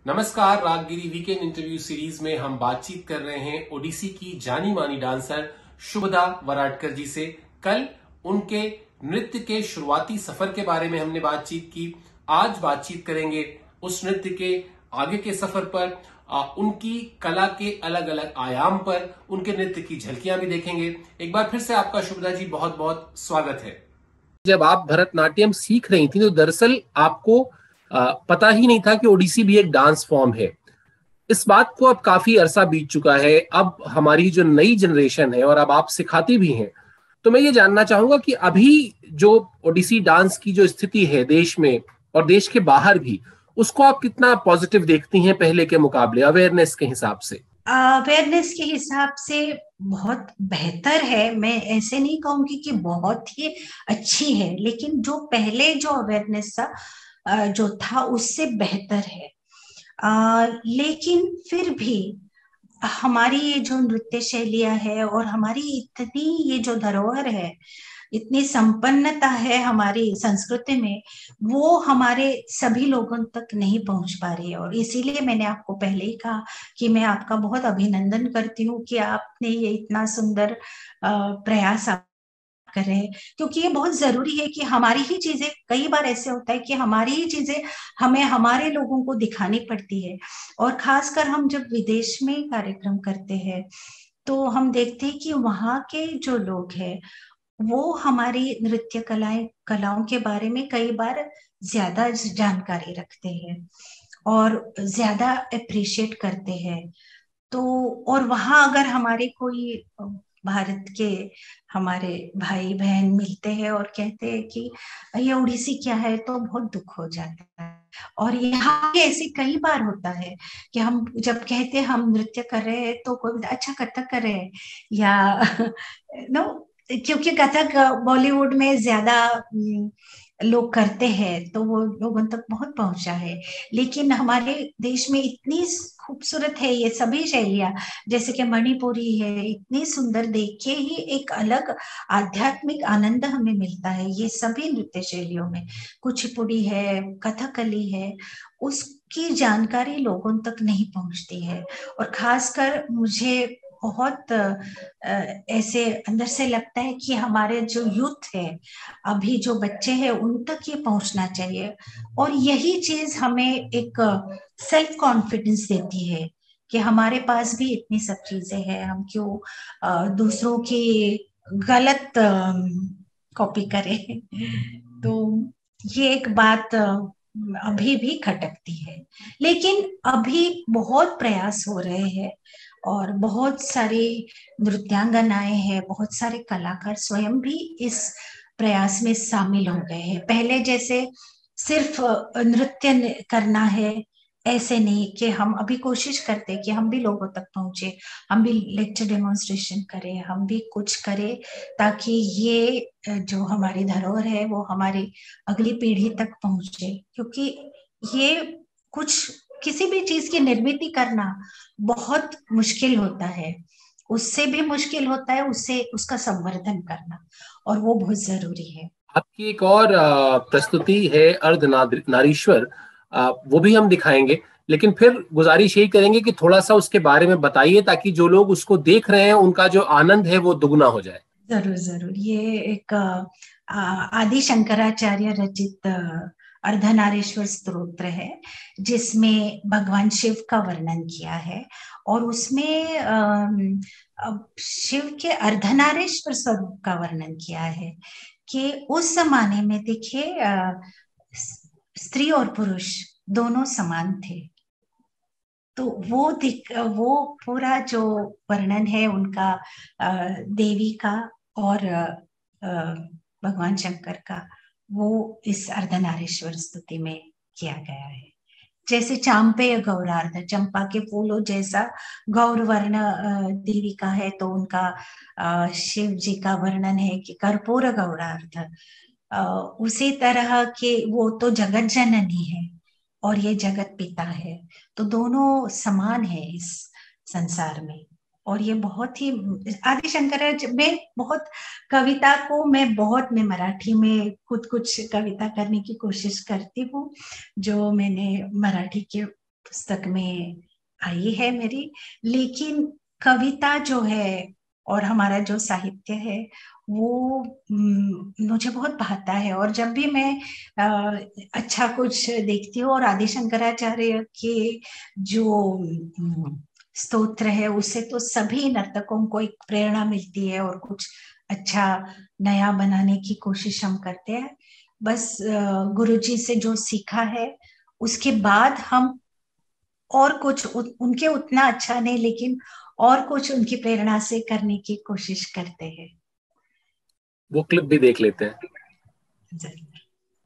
नमस्कार। Raaggiri weekend interview series में हम बातचीत कर रहे हैं ओडिसी की जानी मानी डांसर शुभदा वराडकर जी से। कल उनके नृत्य के शुरुआती सफर के बारे में हमने बातचीत की। आज बातचीत करेंगे उस नृत्य के आगे के सफर पर, उनकी कला के अलग अलग आयाम पर, उनके नृत्य की झलकियां भी देखेंगे। एक बार फिर से आपका शुभदा जी बहुत बहुत स्वागत है। जब आप भरतनाट्यम सीख रही थी तो दरअसल आपको पता ही नहीं था कि ओडिसी भी एक डांस फॉर्म है। इस बात को अब काफी अरसा बीत चुका है। अब हमारी जो नई जनरेशन है और अब आप सिखाती भी हैं, तो मैं ये जानना चाहूंगा कि अभी जो ओडिसी डांस की जो स्थिति है देश में और देश के बाहर भी, उसको आप कितना पॉजिटिव देखती हैं पहले के मुकाबले, अवेयरनेस के हिसाब से? अवेयरनेस के हिसाब से बहुत बेहतर है। मैं ऐसे नहीं कहूंगी कि बहुत ही अच्छी है, लेकिन जो पहले जो अवेयरनेस था जो था उससे बेहतर है। लेकिन फिर भी हमारी ये जो नृत्य शैलियां है और हमारी इतनी ये जो धरोहर है, इतनी संपन्नता है हमारी संस्कृति में, वो हमारे सभी लोगों तक नहीं पहुंच पा रही है। और इसीलिए मैंने आपको पहले ही कहा कि मैं आपका बहुत अभिनंदन करती हूँ कि आपने ये इतना सुंदर प्रयास आप कर रहे हैं। क्योंकि ये बहुत जरूरी है कि हमारी ही चीजें, कई बार ऐसे होता है कि हमारी ही चीजें हमें हमारे लोगों को दिखानी पड़ती है। और खासकर हम जब विदेश में कार्यक्रम करते हैं तो हम देखते हैं कि वहाँ के जो लोग हैं वो हमारी नृत्य कलाओं के बारे में कई बार ज्यादा जानकारी रखते हैं और ज्यादा अप्रिशिएट करते हैं। तो और वहां अगर हमारे कोई भारत के हमारे भाई बहन मिलते हैं और कहते हैं कि ये उड़ीसी क्या है, तो बहुत दुख हो जाता है। और यहाँ भी ऐसे कई बार होता है कि हम जब कहते हैं हम नृत्य कर रहे हैं तो कोई बोलता है, अच्छा कथक कर रहे हैं या नो, क्योंकि कथक बॉलीवुड में ज्यादा लोग करते हैं तो वो लोगों तक बहुत पहुंचा है। लेकिन हमारे देश में इतनी खूबसूरत है ये सभी शैलियां, जैसे कि मणिपुरी है, इतनी सुंदर, देख के ही एक अलग आध्यात्मिक आनंद हमें मिलता है ये सभी नृत्य शैलियों में। कुचिपुड़ी है, कथकली है, उसकी जानकारी लोगों तक नहीं पहुंचती है। और खासकर मुझे बहुत ऐसे अंदर से लगता है कि हमारे जो यूथ है, अभी जो बच्चे हैं, उन तक ये पहुंचना चाहिए। और यही चीज हमें एक सेल्फ कॉन्फिडेंस देती है कि हमारे पास भी इतनी सब चीजें हैं, हम क्यों दूसरों की गलत कॉपी करें। तो ये एक बात अभी भी खटकती है। लेकिन अभी बहुत प्रयास हो रहे हैं और बहुत सारी नृत्यांगनाएं हैं, बहुत सारे कलाकार स्वयं भी इस प्रयास में शामिल हो गए हैं। पहले जैसे सिर्फ नृत्य करना है ऐसे नहीं, कि हम अभी कोशिश करते हैं कि हम भी लोगों तक पहुंचे, हम भी लेक्चर डेमोन्स्ट्रेशन करें, हम भी कुछ करें ताकि ये जो हमारी धरोहर है वो हमारी अगली पीढ़ी तक पहुंचे। क्योंकि ये कुछ किसी भी चीज की निर्मित करना बहुत मुश्किल होता है, उससे भी मुश्किल होता है उससे उसका संवर्धन करना, और वो बहुत जरूरी है। आपकी एक और प्रस्तुति है अर्ध नारीश्वर, वो भी हम दिखाएंगे, लेकिन फिर गुजारिश यही करेंगे कि थोड़ा सा उसके बारे में बताइए ताकि जो लोग उसको देख रहे हैं उनका जो आनंद है वो दुगना हो जाए। जरूर जरूर। ये एक आदि शंकराचार्य रचित अर्धनारीश्वर स्तोत्र है, जिसमें भगवान शिव का वर्णन किया है। और उसमें शिव के अर्धनारीश्वर स्वरूप का वर्णन किया है कि उस जमाने में देखिए स्त्री और पुरुष दोनों समान थे। तो वो पूरा जो वर्णन है उनका देवी का और भगवान शंकर का, वो इस अर्धनारीश्वर स्तुति में किया गया है। जैसे चांपेय गौरार्ध, चंपा के फूलों जैसा गौर वर्ण देवी का है, तो उनका शिव जी का वर्णन है कि कर्पूर गौरार्ध। उसी तरह के वो तो जगत जननी है और ये जगत पिता है, तो दोनों समान है इस संसार में। और ये बहुत ही आदि शंकराचार्य में बहुत कविता को मैं मराठी में खुद कुछ कविता करने की कोशिश करती हूँ, जो मैंने मराठी के पुस्तक में आई है मेरी। लेकिन कविता जो है और हमारा जो साहित्य है वो मुझे बहुत भाता है। और जब भी मैं अच्छा कुछ देखती हूँ, और आदि शंकराचार्य के जो स्तोत्र है उससे तो सभी नर्तकों को एक प्रेरणा मिलती है और कुछ अच्छा नया बनाने की कोशिश हम करते हैं। बस गुरुजी से जो सीखा है उसके बाद हम और कुछ उनके उतना अच्छा नहीं, लेकिन और कुछ उनकी प्रेरणा से करने की कोशिश करते हैं। वो क्लिप भी देख लेते हैं। जरूर।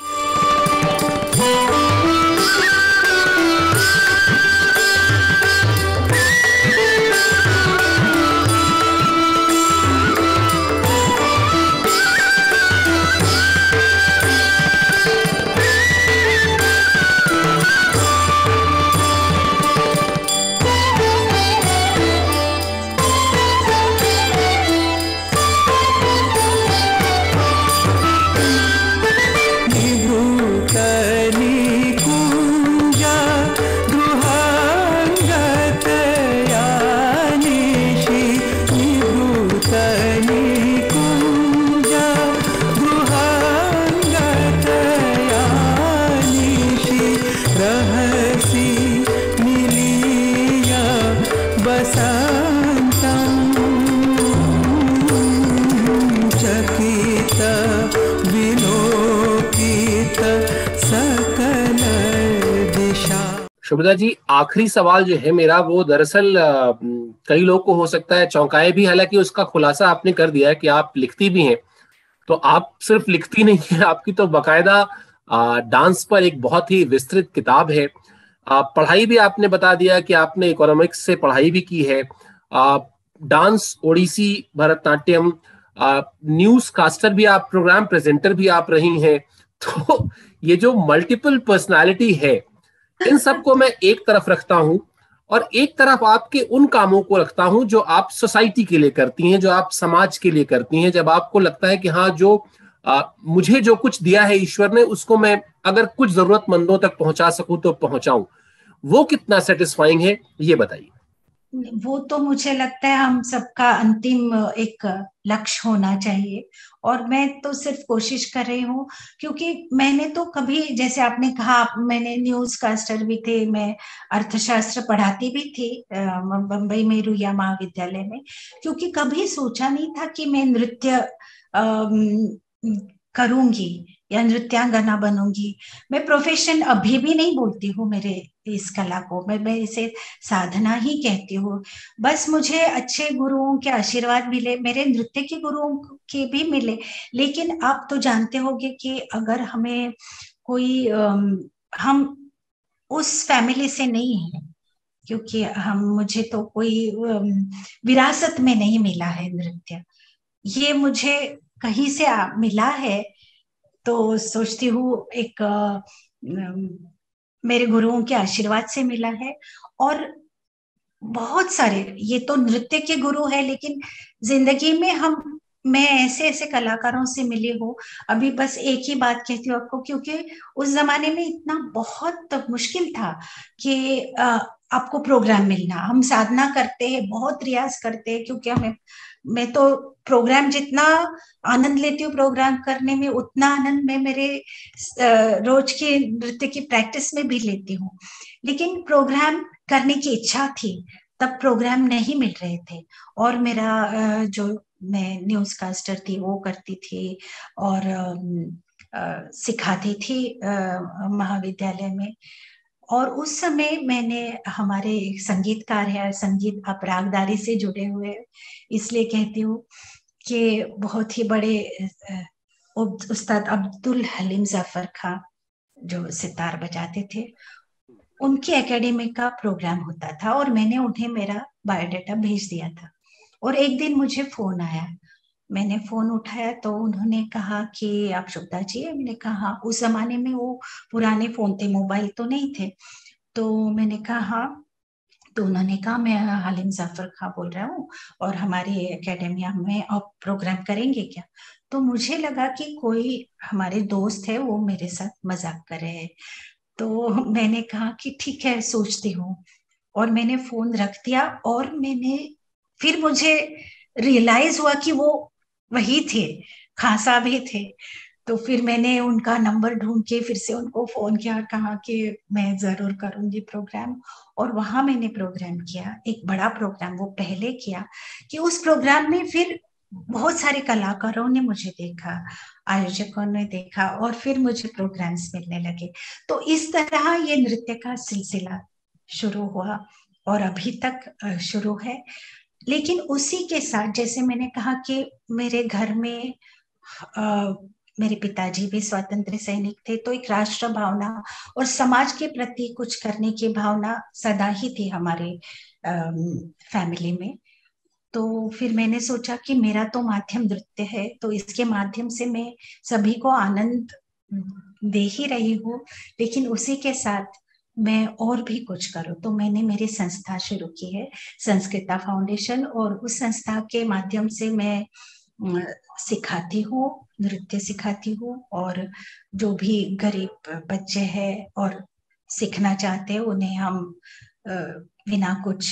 शुभदा जी, आखिरी सवाल जो है मेरा वो दरअसल कई लोग को हो सकता है चौंकाए भी, हालांकि उसका खुलासा आपने कर दिया है कि आप लिखती भी हैं। तो आप सिर्फ लिखती नहीं है, आपकी तो बाकायदा डांस पर एक बहुत ही विस्तृत किताब है। पढ़ाई भी आपने बता दिया कि आपने इकोनॉमिक्स से पढ़ाई भी की है। Dance, Odissi, Bharatanatyam, news caster भी आप, प्रोग्राम प्रेजेंटर भी आप रही हैं। तो ये जो मल्टीपल पर्सनालिटी है, इन सबको मैं एक तरफ रखता हूं और एक तरफ आपके उन कामों को रखता हूं जो आप सोसाइटी के लिए करती हैं, जो आप समाज के लिए करती हैं, जब आपको लगता है कि हाँ, जो मुझे जो कुछ दिया है ईश्वर ने, उसको मैं अगर कुछ जरूरतमंदों तक पहुंचा सकूं तो पहुंचाऊं। वो कितना सेटिस्फाइंग है, ये बताइए। वो तो मुझे लगता है हम सबका अंतिम एक लक्ष्य होना चाहिए। और मैं तो सिर्फ कोशिश कर रही हूँ, क्योंकि मैंने तो कभी, जैसे आपने कहा, मैंने न्यूज कास्टर भी थे, मैं अर्थशास्त्र पढ़ाती भी थी बम्बई में रुईया महाविद्यालय में, क्योंकि कभी सोचा नहीं था कि मैं नृत्य करूंगी या नृत्यांगना बनूंगी। मैं प्रोफेशन अभी भी नहीं बोलती हूँ मेरे इस कला को, मैं इसे साधना ही कहती हूँ। बस मुझे अच्छे गुरुओं के आशीर्वाद मिले, मेरे नृत्य के गुरुओं के भी मिले। लेकिन आप तो जानते होंगे कि अगर हमें कोई हम उस फैमिली से नहीं है, क्योंकि मुझे तो कोई विरासत में नहीं मिला है नृत्य, ये मुझे कहीं से मिला है। तो सोचती हूँ एक मेरे गुरुओं के आशीर्वाद से मिला है। और बहुत सारे, ये तो नृत्य के गुरु है, लेकिन जिंदगी में मैं ऐसे ऐसे कलाकारों से मिली हूँ। अभी बस एक ही बात कहती हूँ आपको, क्योंकि उस जमाने में इतना बहुत मुश्किल था कि आपको प्रोग्राम मिलना। हम साधना करते हैं, बहुत रियाज करते हैं, क्योंकि मैं तो प्रोग्राम जितना आनंद लेती हूँ प्रोग्राम करने में, उतना आनंद मैं मेरे रोज के नृत्य की प्रैक्टिस में भी लेती हूँ। लेकिन प्रोग्राम करने की इच्छा थी, तब प्रोग्राम नहीं मिल रहे थे। और मेरा जो मैं न्यूज कास्टर थी वो करती थी और सिखाती थी महाविद्यालय में। और उस समय मैंने, हमारे संगीतकार है, संगीत आप रागदारी से जुड़े हुए, इसलिए कहती हूँ कि बहुत ही बड़े उस्ताद अब्दुल हलीम जाफर खां जो सितार बजाते थे, उनकी एकेडमी का प्रोग्राम होता था और मैंने उन्हें मेरा बायोडाटा भेज दिया था। और एक दिन मुझे फोन आया, मैंने फोन उठाया तो उन्होंने कहा कि आप शुभदा जी हैं? मैंने कहा, उस जमाने में वो पुराने फोन थे, मोबाइल तो नहीं थे। तो मैंने कहा हाँ। तो उन्होंने कहा, मैं हलीम जाफर खां बोल रहा हूँ और हमारी एकेडमी में आप प्रोग्राम करेंगे क्या? तो मुझे लगा कि कोई हमारे दोस्त है वो मेरे साथ मजाक कर रहे हैं। तो मैंने कहा कि ठीक है, सोचती हूँ। और मैंने फोन रख दिया, और फिर मुझे रियलाइज हुआ कि वो वही थे, खासा भी थे। तो फिर मैंने उनका नंबर ढूंढ के फिर से उनको फोन किया और कहा कि मैं जरूर करूंगी प्रोग्राम। और वहां मैंने प्रोग्राम किया, एक बड़ा प्रोग्राम वो पहले किया, कि उस प्रोग्राम में फिर बहुत सारे कलाकारों ने मुझे देखा, आयोजकों ने देखा, और फिर मुझे प्रोग्राम्स मिलने लगे। तो इस तरह ये नृत्य का सिलसिला शुरू हुआ, और अभी तक शुरू है। लेकिन उसी के साथ, जैसे मैंने कहा कि मेरे घर में अ, मेरे पिताजी भी स्वतंत्र सैनिक थे, तो एक राष्ट्र भावना और समाज के प्रति कुछ करने की भावना सदा ही थी हमारे फैमिली में। तो फिर मैंने सोचा कि मेरा तो माध्यम नृत्य है, तो इसके माध्यम से मैं सभी को आनंद दे ही रही हूँ, लेकिन उसी के साथ मैं और भी कुछ करूँ। तो मैंने मेरी संस्था शुरू की है, संस्कृता फाउंडेशन, और उस संस्था के माध्यम से मैं सिखाती हूँ, नृत्य सिखाती हूँ। और जो भी गरीब बच्चे हैं और सीखना चाहते हैं, उन्हें हम बिना कुछ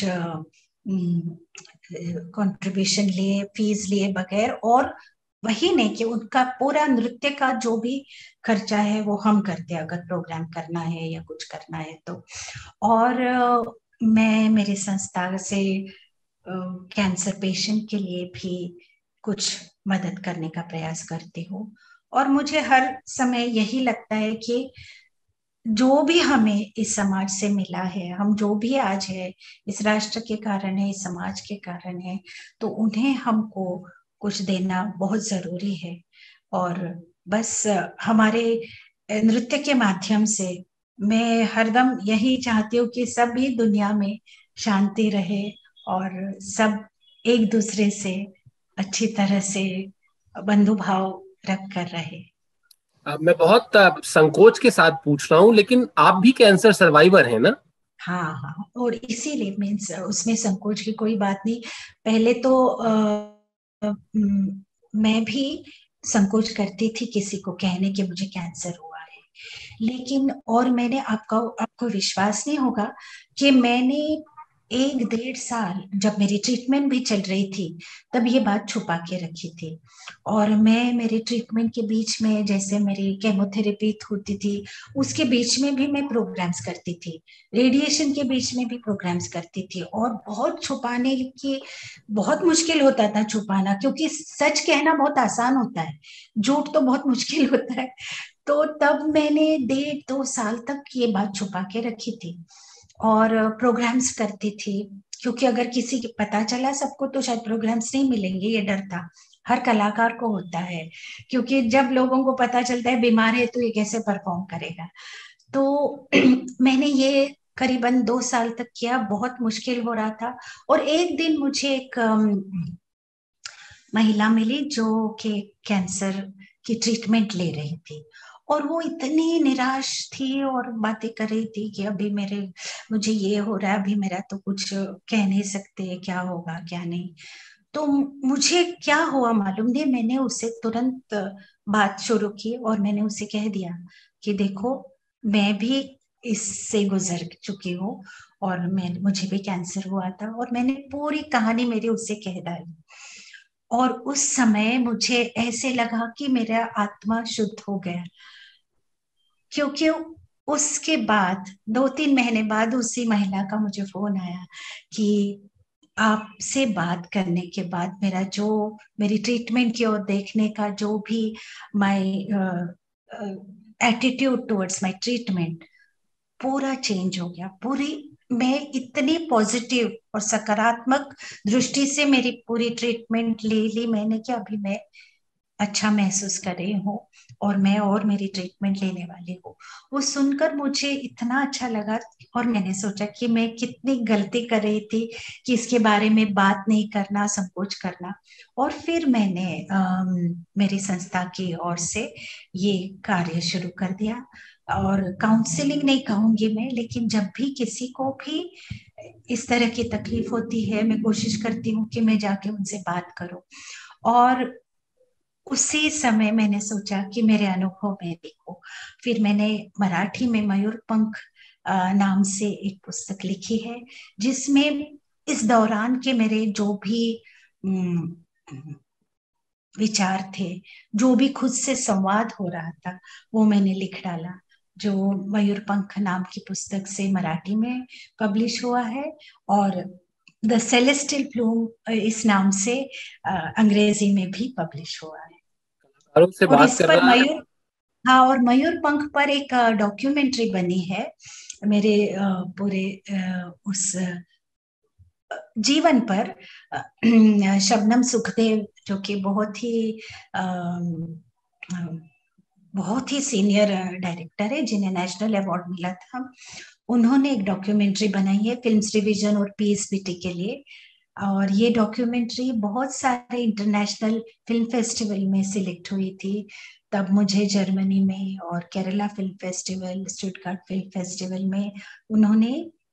कंट्रीब्यूशन लिए, फीस लिए बगैर, और वही नहीं कि उनका पूरा नृत्य का जो भी खर्चा है वो हम करते हैं, अगर प्रोग्राम करना है या कुछ करना है तो। और मैं मेरी संस्था से कैंसर पेशेंट के लिए भी कुछ मदद करने का प्रयास करती हूँ। और मुझे हर समय यही लगता है कि जो भी हमें इस समाज से मिला है, हम जो भी आज है, इस राष्ट्र के कारण है, इस समाज के कारण है, तो उन्हें हमको कुछ देना बहुत जरूरी है। और बस हमारे नृत्य के माध्यम से मैं हरदम यही चाहती हूँ कि सभी दुनिया में शांति रहे, और सब एक दूसरे से अच्छी तरह से बंधु भाव रख कर रहे। मैं बहुत संकोच के साथ पूछ रहा हूँ, लेकिन आप भी कैंसर सर्वाइवर हैं ना? हाँ हाँ, और इसीलिए मीन्स उसमें संकोच की कोई बात नहीं। पहले तो मैं भी संकोच करती थी किसी को कहने कि मुझे कैंसर हुआ है, लेकिन और मैंने आपको विश्वास नहीं होगा कि मैंने 1 डेढ़ साल जब मेरी ट्रीटमेंट भी चल रही थी, तब ये बात छुपा के रखी थी। और मैं मेरे ट्रीटमेंट के बीच में, जैसे मेरी केमोथेरेपी होती थी, उसके बीच में भी मैं प्रोग्राम्स करती थी, रेडिएशन के बीच में भी प्रोग्राम्स करती थी। और बहुत छुपाने की, बहुत मुश्किल होता था छुपाना, क्योंकि सच कहना बहुत आसान होता है, झूठ तो बहुत मुश्किल होता है। तो तब मैंने 1.5 2 साल तक ये बात छुपा के रखी थी, और प्रोग्राम्स करती थी, क्योंकि अगर किसी के पता चला सबको तो शायद प्रोग्राम्स नहीं मिलेंगे, ये डर था। हर कलाकार को होता है, क्योंकि जब लोगों को पता चलता है बीमार है तो ये कैसे परफॉर्म करेगा। तो मैंने ये करीबन 2 साल तक किया, बहुत मुश्किल हो रहा था। और एक दिन मुझे एक महिला मिली जो कि कैंसर की ट्रीटमेंट ले रही थी, और वो इतनी निराश थी और बातें कर रही थी कि अभी मुझे ये हो रहा है, अभी मेरा तो कुछ कह नहीं सकते, क्या होगा क्या नहीं। तो मुझे क्या हुआ मालूम नहीं, मैंने उससे तुरंत बात शुरू की, और मैंने उसे कह दिया कि देखो, मैं भी इससे गुजर चुकी हूँ, और मुझे भी कैंसर हुआ था, और मैंने पूरी कहानी मेरी उससे कह डाली। और उस समय मुझे ऐसे लगा कि मेरा आत्मा शुद्ध हो गया, क्योंकि उसके बाद 2 3 महीने बाद उसी महिला का मुझे फोन आया कि आपसे बात करने के बाद मेरी ट्रीटमेंट की ओर देखने का जो भी my attitude towards my treatment पूरा चेंज हो गया। पूरी मैं इतनी पॉजिटिव और सकारात्मक दृष्टि से मेरी पूरी ट्रीटमेंट ले ली मैंने, कि अभी मैं अच्छा महसूस कर रही हूँ, और मैं और मेरी ट्रीटमेंट लेने वाली हूँ। वो सुनकर मुझे इतना अच्छा लगा, और मैंने सोचा कि मैं कितनी गलती कर रही थी कि इसके बारे में बात नहीं करना, संकोच करना। और फिर मैंने मेरी संस्था की ओर से ये कार्य शुरू कर दिया। और काउंसलिंग नहीं कहूंगी मैं, लेकिन जब भी किसी को भी इस तरह की तकलीफ होती है, मैं कोशिश करती हूँ कि मैं जाके उनसे बात करूं। और उसी समय मैंने सोचा कि मेरे अनुभव में देखो, फिर मैंने मराठी में मयूर पंख नाम से एक पुस्तक लिखी है, जिसमें इस दौरान के मेरे जो भी विचार थे, जो भी खुद से संवाद हो रहा था, वो मैंने लिख डाला, जो मयूर पंख नाम की पुस्तक से मराठी में पब्लिश हुआ है, और द सेलेस्टियल प्लूम इस नाम से अंग्रेजी में भी पब्लिश हुआ है। और से और बात इस पर करना। मयूर, हाँ, और मयूर पंख पर एक डॉक्यूमेंट्री बनी है मेरे पूरे उस जीवन पर। शबनम सुखदेव, जो कि बहुत ही सीनियर डायरेक्टर है, जिन्हें नेशनल अवार्ड मिला था, उन्होंने एक डॉक्यूमेंट्री बनाई है फिल्म्स डिवीजन और पीएसबीटी के लिए। और ये डॉक्यूमेंट्री बहुत सारे इंटरनेशनल फिल्म फेस्टिवल में सिलेक्ट हुई थी। तब मुझे जर्मनी में और Kerala film festival, Stuttgart film festival में उन्होंने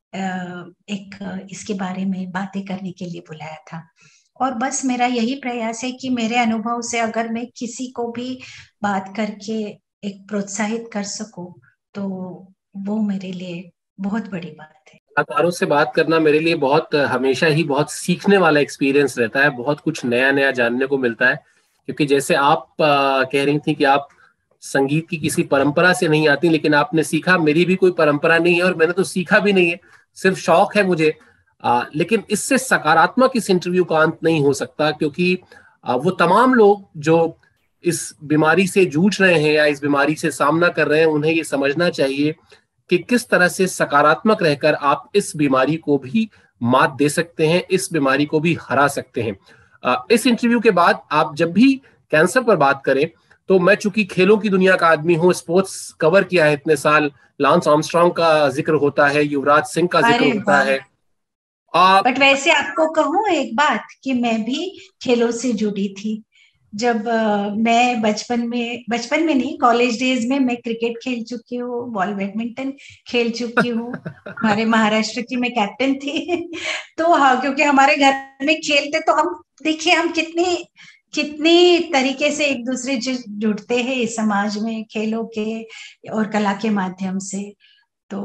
एक इसके बारे में बातें करने के लिए बुलाया था। और बस मेरा यही प्रयास है कि मेरे अनुभव से अगर मैं किसी को भी बात करके एक प्रोत्साहित कर सकूं, तो वो मेरे लिए बहुत बड़ी बात है। कलाकारों से बात करना मेरे लिए बहुत हमेशा ही बहुत सीखने वाला एक्सपीरियंस रहता है, बहुत कुछ नया नया जानने को मिलता है। क्योंकि जैसे आप कह रही थी कि आप संगीत की किसी परंपरा से नहीं आती, लेकिन आपने सीखा। मेरी भी कोई परंपरा नहीं है और मैंने तो सीखा भी नहीं है, सिर्फ शौक है मुझे। लेकिन इससे सकारात्मक इस इंटरव्यू का अंत नहीं हो सकता, क्योंकि वो तमाम लोग जो इस बीमारी से जूझ रहे हैं या इस बीमारी से सामना कर रहे हैं, उन्हें ये समझना चाहिए कि किस तरह से सकारात्मक रहकर आप इस बीमारी को भी मात दे सकते हैं, इस बीमारी को भी हरा सकते हैं। इस इंटरव्यू के बाद आप जब भी कैंसर पर बात करें, तो मैं चूंकि खेलों की दुनिया का आदमी हूं, स्पोर्ट्स कवर किया है इतने साल, लांस आर्मस्ट्रांग का जिक्र होता है, युवराज सिंह का जिक्र अरे होता वाह! है। बट वैसे आपको कहूँ एक बात, कि मैं भी खेलों से जुड़ी थी। जब मैं बचपन में नहीं, कॉलेज डेज में मैं क्रिकेट खेल चुकी हूँ, बॉल बैडमिंटन खेल चुकी हूँ। हमारे महाराष्ट्र की मैं कैप्टन थी। तो हाँ, क्योंकि हमारे घर में खेलते, तो हम देखिए हम कितनी कितनी तरीके से एक दूसरे से जुड़ते हैं इस समाज में, खेलों के और कला के माध्यम से। तो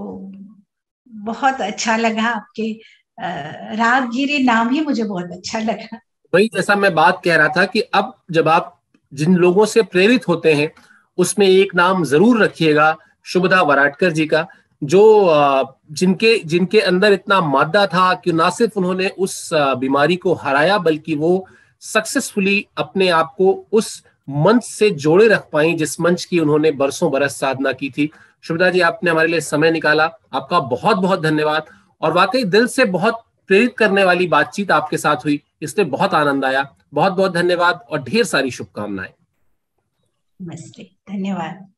बहुत अच्छा लगा आपके रागगिरी नाम ही मुझे बहुत अच्छा लगा। वही जैसा मैं बात कह रहा था कि अब जब आप जिन लोगों से प्रेरित होते हैं, उसमें एक नाम जरूर रखिएगा, शुभदा वराडकर जी का, जो जिनके जिनके अंदर इतना मादा था कि ना सिर्फ उन्होंने उस बीमारी को हराया, बल्कि वो सक्सेसफुली अपने आप को उस मंच से जोड़े रख पाई जिस मंच की उन्होंने बरसों बरस साधना की थी। शुभदा जी, आपने हमारे लिए समय निकाला, आपका बहुत बहुत धन्यवाद। और वाकई दिल से बहुत प्रेरित करने वाली बातचीत आपके साथ हुई, इसलिए बहुत आनंद आया। बहुत बहुत धन्यवाद और ढेर सारी शुभकामनाएं। नमस्ते, धन्यवाद।